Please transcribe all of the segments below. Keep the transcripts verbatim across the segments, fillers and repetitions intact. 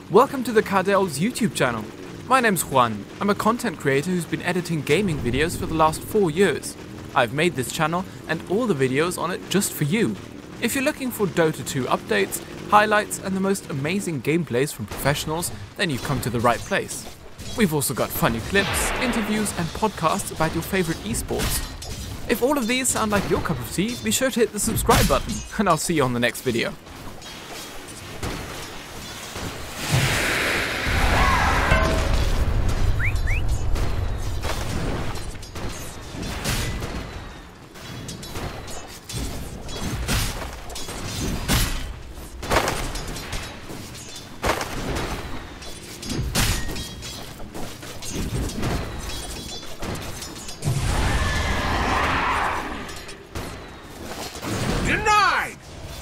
Welcome to the Daedalus YouTube channel. My name's Juan. I'm a content creator who's been editing gaming videos for the last four years. I've made this channel and all the videos on it just for you. If you're looking for Dota two updates, highlights and the most amazing gameplays from professionals, then you've come to the right place. We've also got funny clips, interviews and podcasts about your favorite esports. If all of these sound like your cup of tea, be sure to hit the subscribe button, and I'll see you on the next video. Denied!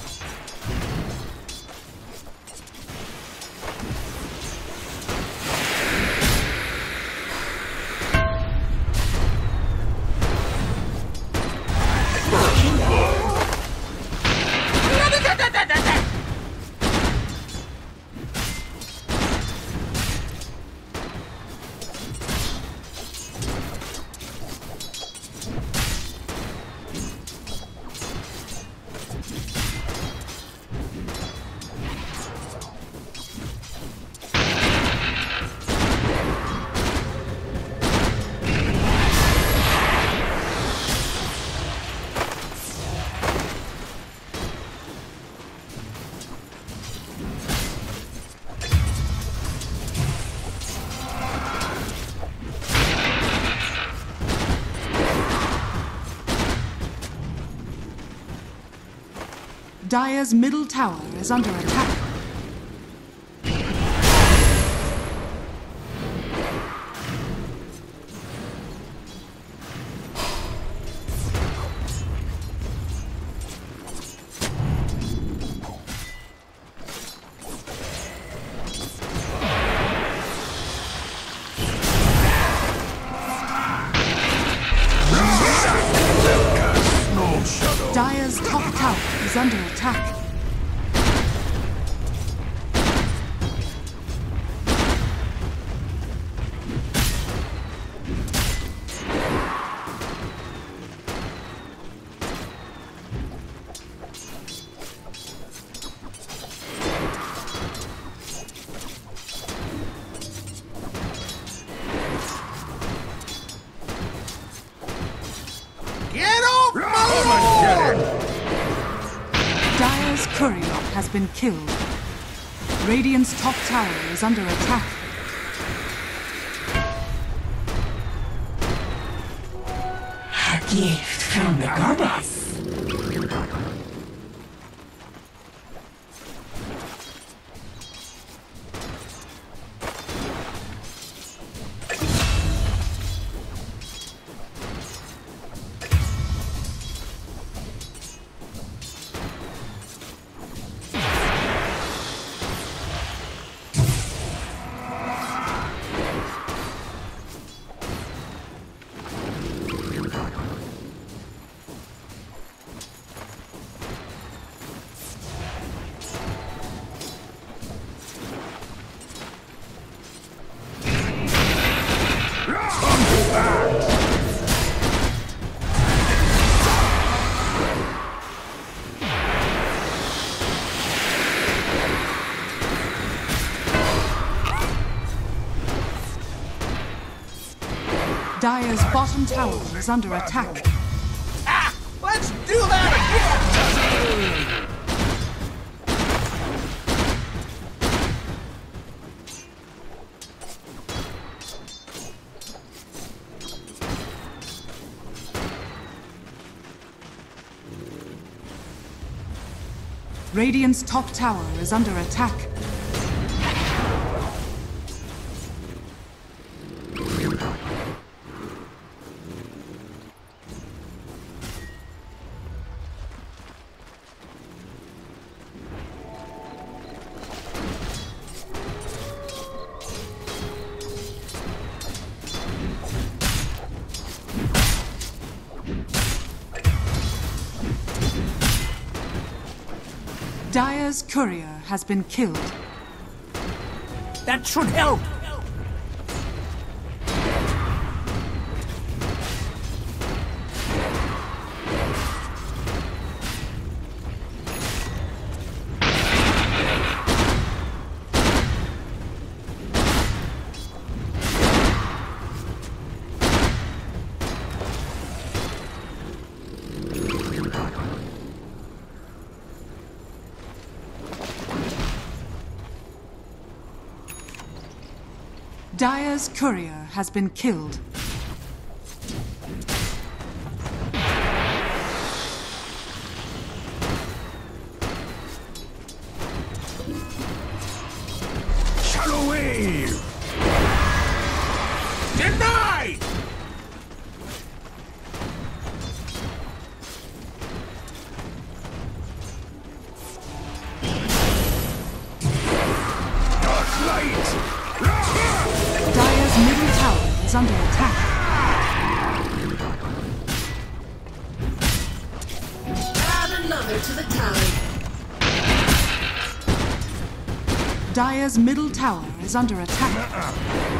Dire's middle tower is under attack. Dire's top tower is under attack. Get off my lawn! Dire's courier has been killed. Radiant's top tower is under attack. A gift from the goddess. Dire's bottom tower is under attack. Ah! Let's do that again! Radiant's top tower is under attack. Dire's courier has been killed. That should help! Dire's courier has been killed. Shallow wave! Denied! Dark light! Dire's middle tower is under attack. Add another to the tally. Dire's middle tower is under attack.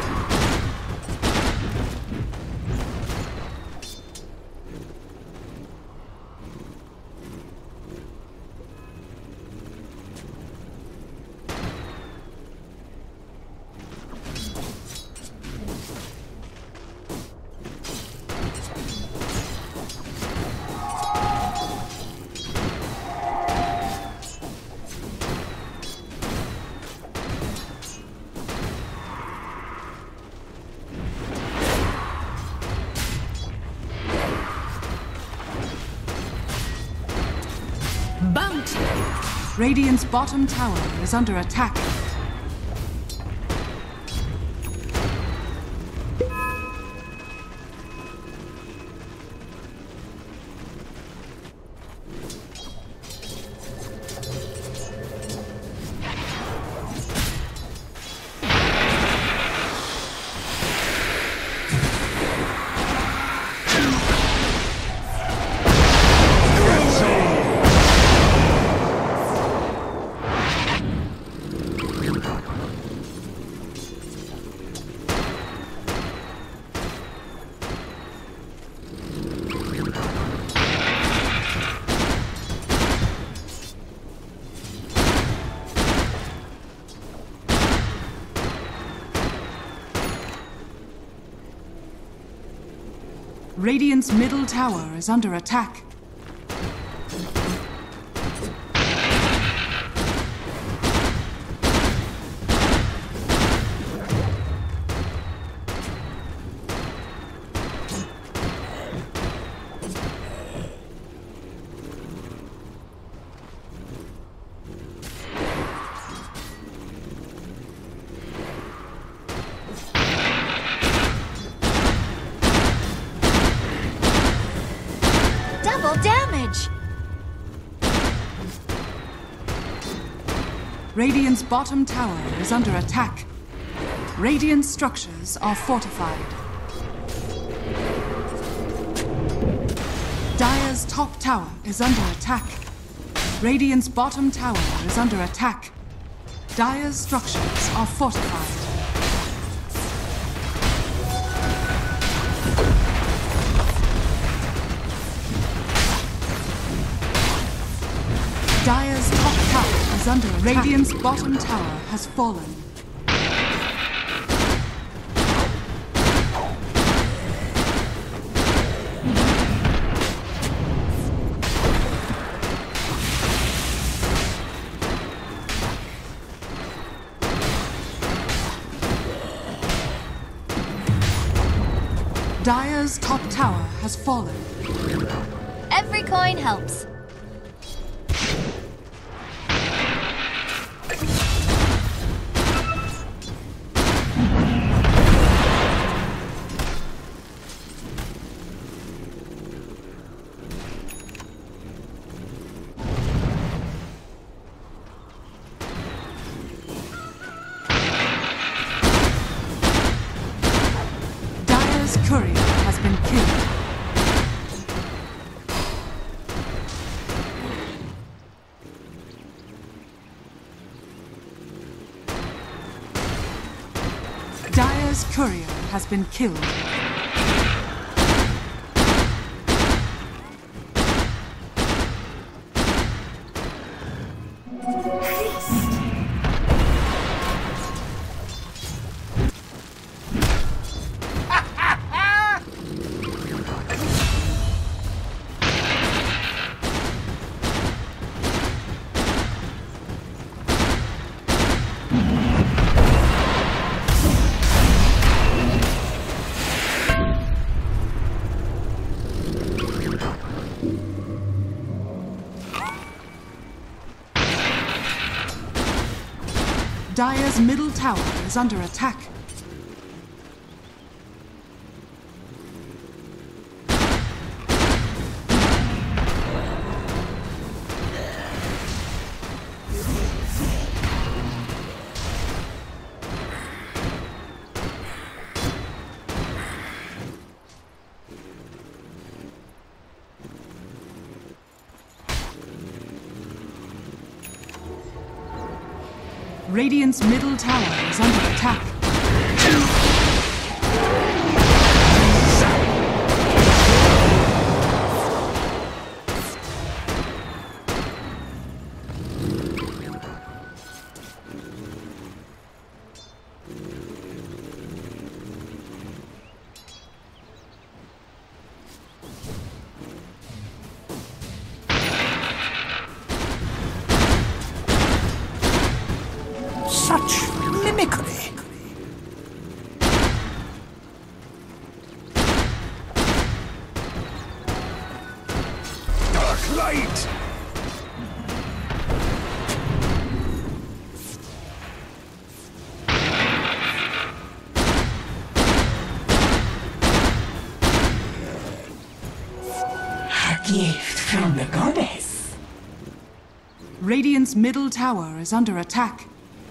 Bounty! Radiant's bottom tower is under attack. Radiant's middle tower is under attack. Double damage! Radiant's bottom tower is under attack. Radiant structures are fortified. Dire's top tower is under attack. Radiant's bottom tower is under attack. Dire's structures are fortified. Dire's top tower is under attack. Radiant's bottom tower has fallen. Dire's top tower has fallen. Every coin helps. Courier has been killed. Dire's courier has been killed. Dire's middle tower is under attack. Radiant's middle tower is under attack. Such mimicry! Dark light! A gift from the goddess. Radiant's middle tower is under attack.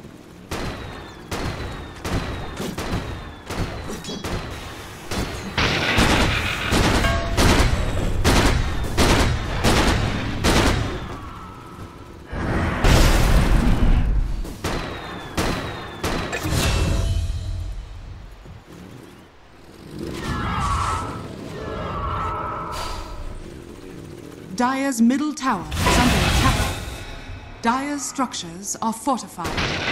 Dire's middle tower is under attack. Dire's structures are fortified.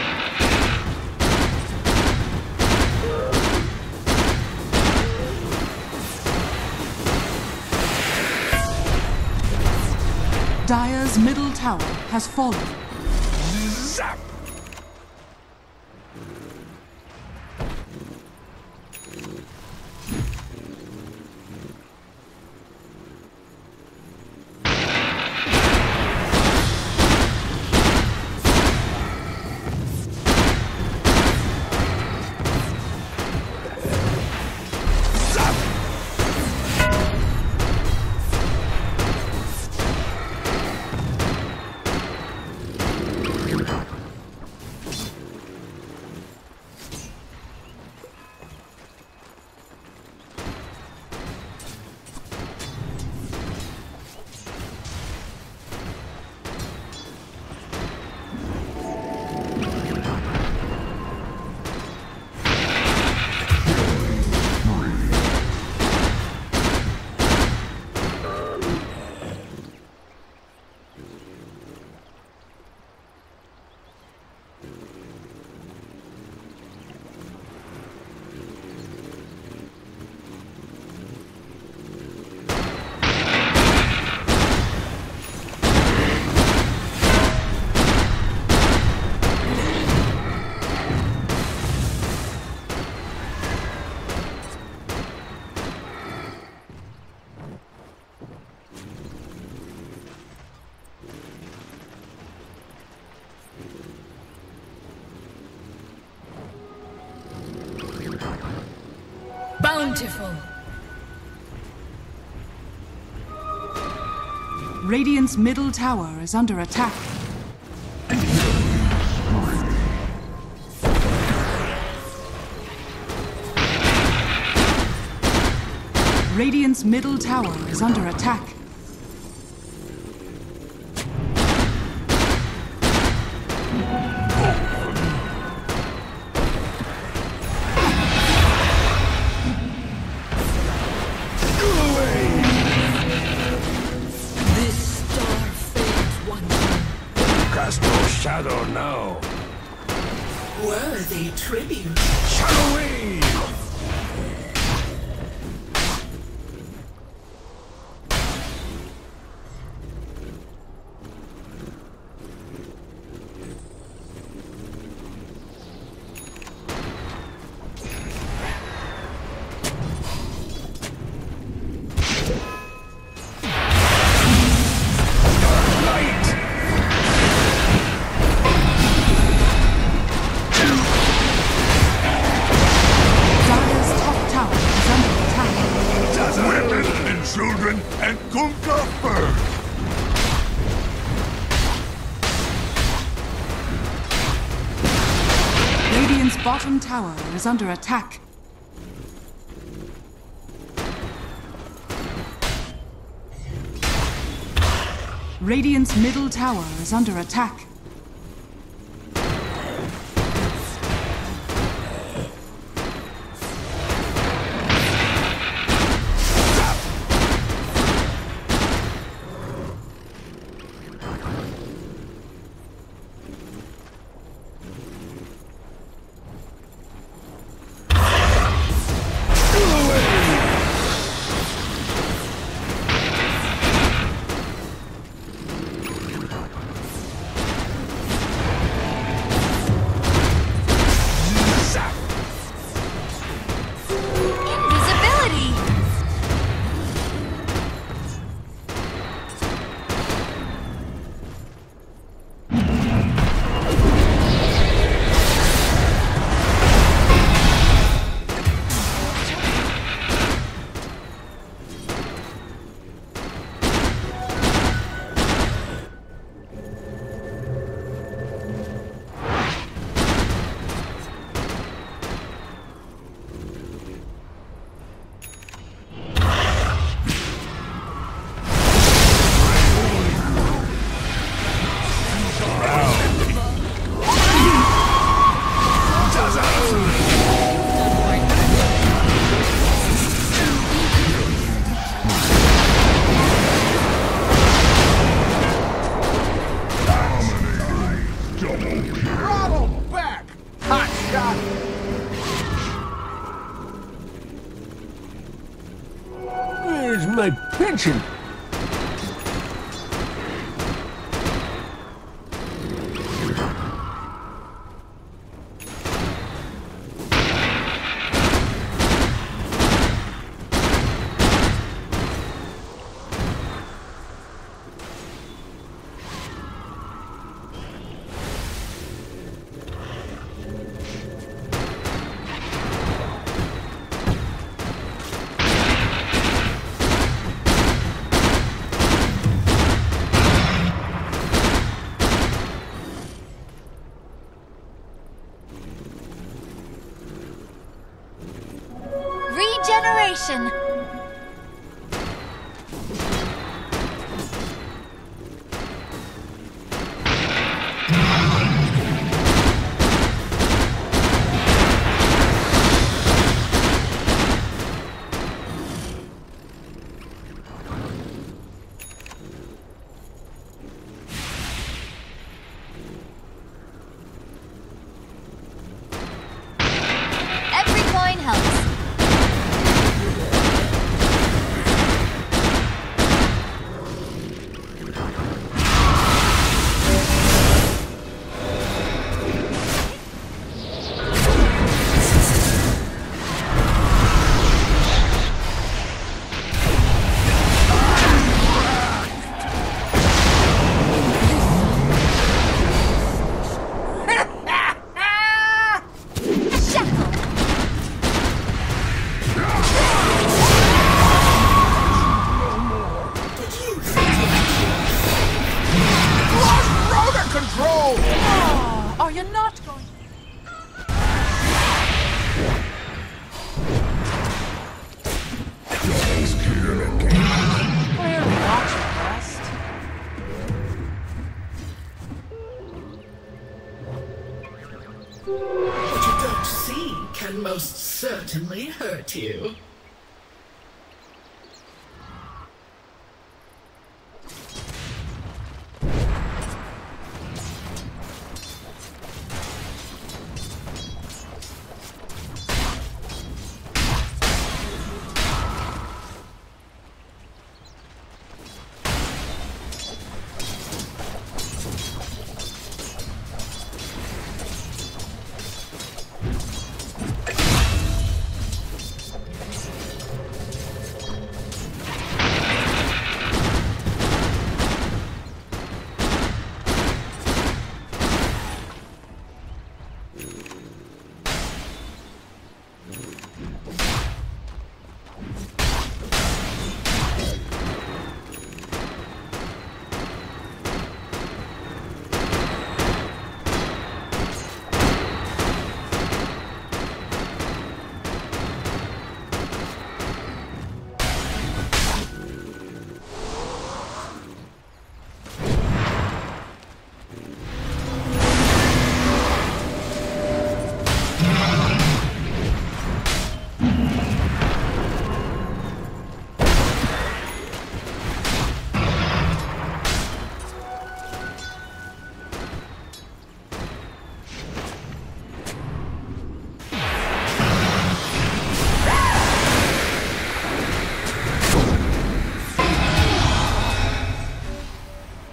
Dire's middle tower has fallen. Zap! Bountiful. Radiant's middle tower is under attack. Radiant's middle tower is under attack. don't know. Worthy tribute. Shadow Wave! Children and Kunka first! Radiant's bottom tower is under attack. Radiant's middle tower is under attack. Where's my pension? Regeneration. Every coin helps. Are you not going? We're not impressed. What you don't see can most certainly hurt you.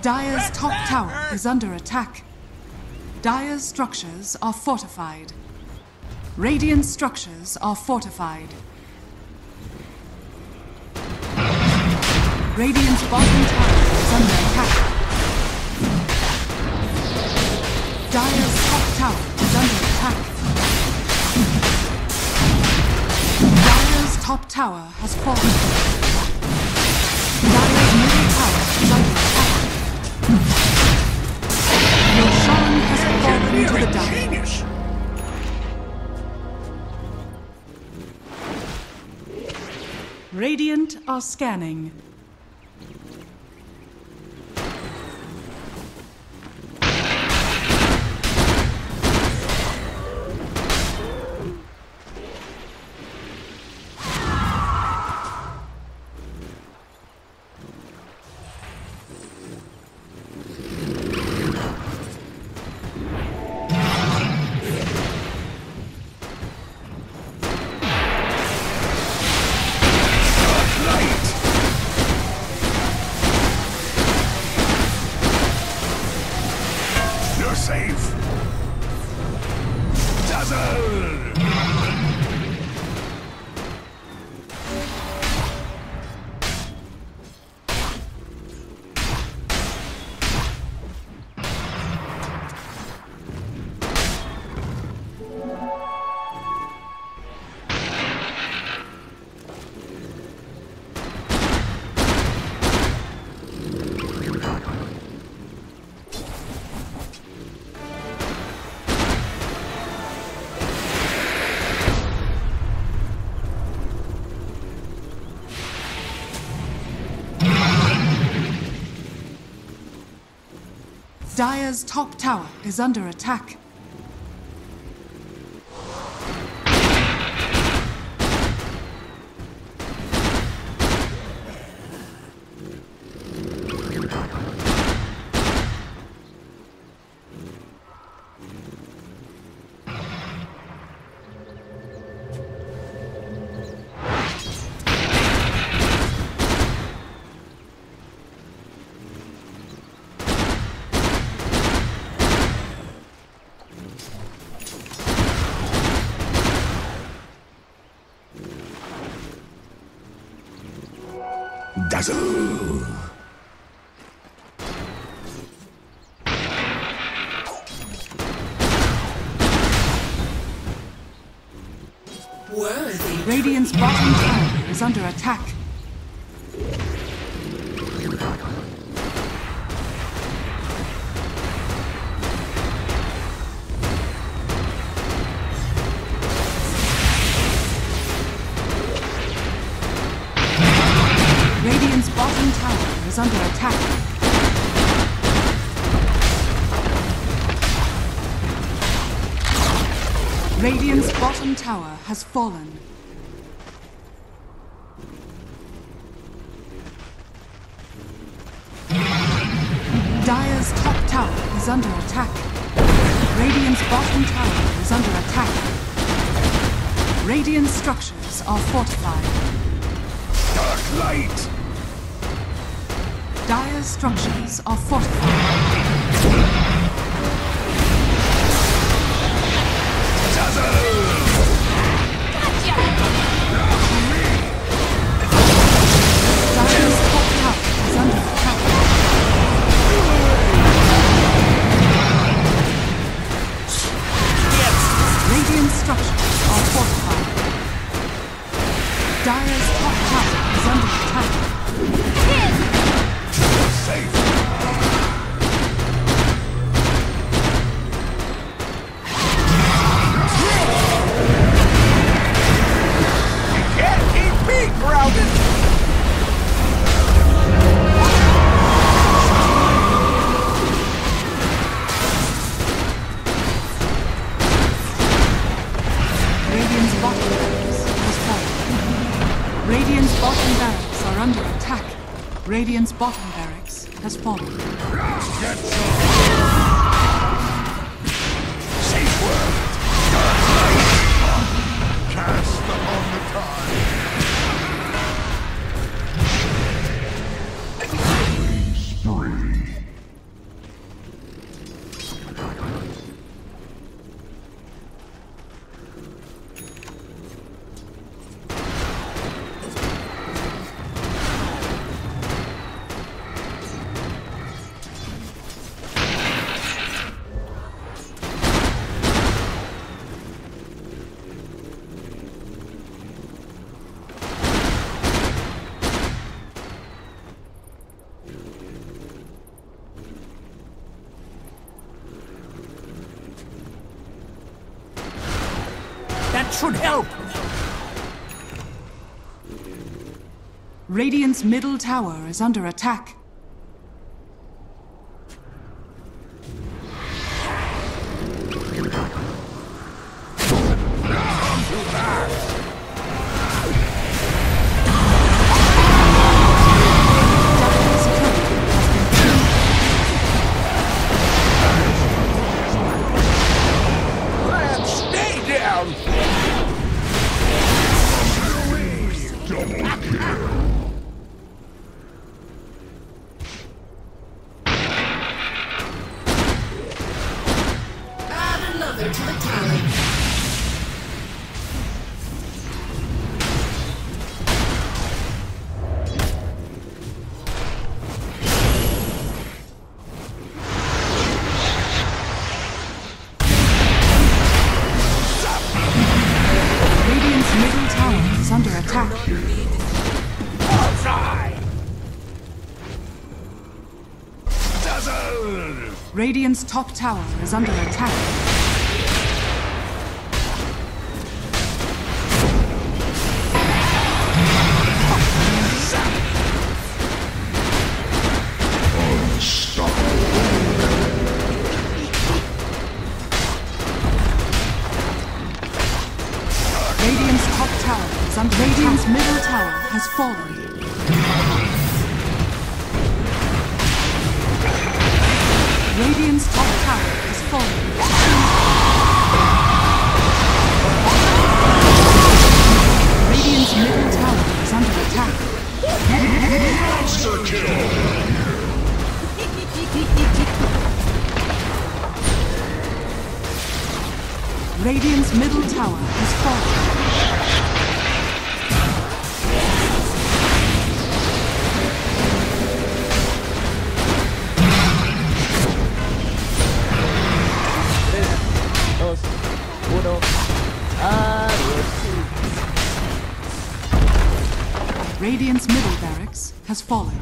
Dire's top tower is under attack. Dire's structures are fortified. Radiant structures are fortified. Radiant's bottom tower is under attack. Dire's top tower is under attack. Dire's top tower has fallen. Dire's middle tower is under attack. Roshan has fallen to the Dire. Genius! Radiant are scanning. Safe! Dazzle! Dire's top tower is under attack. Dazzle! Worthy. Radiant's bottom tower is under attack. Radiant's bottom tower is under attack. Radiant's bottom tower has fallen. Dire's top tower is under attack. Radiant's bottom tower is under attack. Radiant structures are fortified. Dark light! Dire's structures are fortified. Dazzle! Dire's top tower is under attack. Radiant structures are fortified. Dire's top tower is under attack. Safe! You can't keep me grounded! Radiant's bottom barracks has fallen. Radiant's bottom barracks are under attack. Radiant's bottom barracks has fallen. Get some! Safe word! Dark light! Cast upon the tide! Spree. That should help. Radiant's middle tower is under attack. Let's stay down. Double kill. Add another to the tally. Radiant's middle tower is under attack. Bullseye. Dazzle. Radiant's top tower is under attack. Radiant's top tower is under Radiant's middle tower has fallen. Radiant's top tower has fallen. Radiant's middle tower is under attack. Monster kill. Radiant's middle tower has fallen. Radiant's middle barracks has fallen.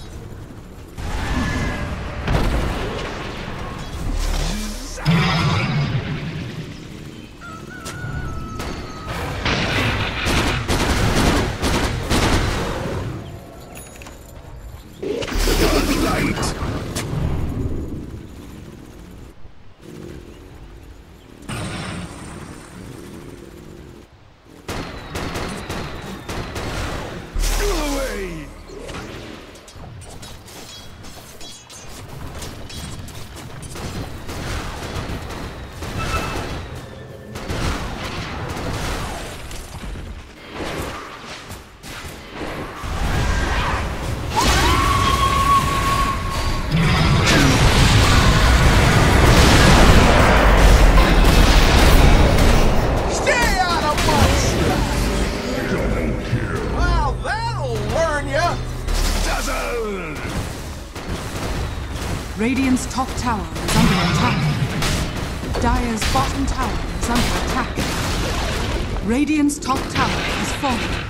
Radiant's top tower is under attack. Dire's bottom tower is under attack. Radiant's top tower is falling.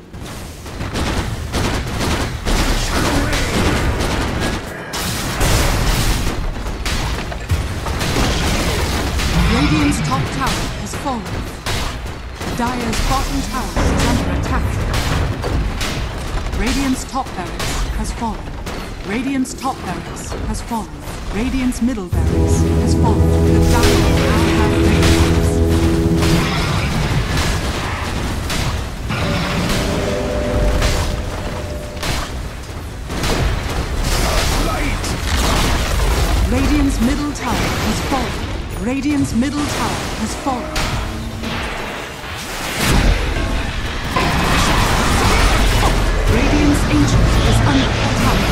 Radiant's top tower has fallen. Dire's bottom tower is under attack. Radiant's top barracks has fallen. Radiant's top barracks has fallen. Radiant's middle barracks has fallen. The Dire now have radiance. Radiant's middle tower has fallen. Radiant's middle tower has fallen. Radiant's ancient is under attack.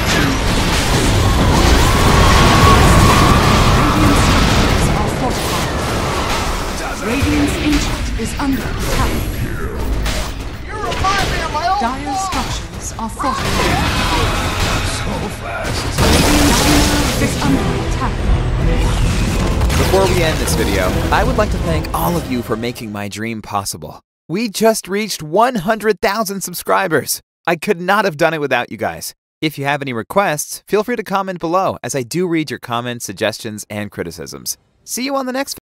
Radiant's structures are fortified. Radiant's ancient is under attack. You remind me of my old Dire structures are fortified. So fast. Radiant's ancient is under attack. Before we end this video, I would like to thank all of you for making my dream possible. We just reached one hundred thousand subscribers. I could not have done it without you guys. If you have any requests, feel free to comment below, as I do read your comments, suggestions, and criticisms. See you on the next video.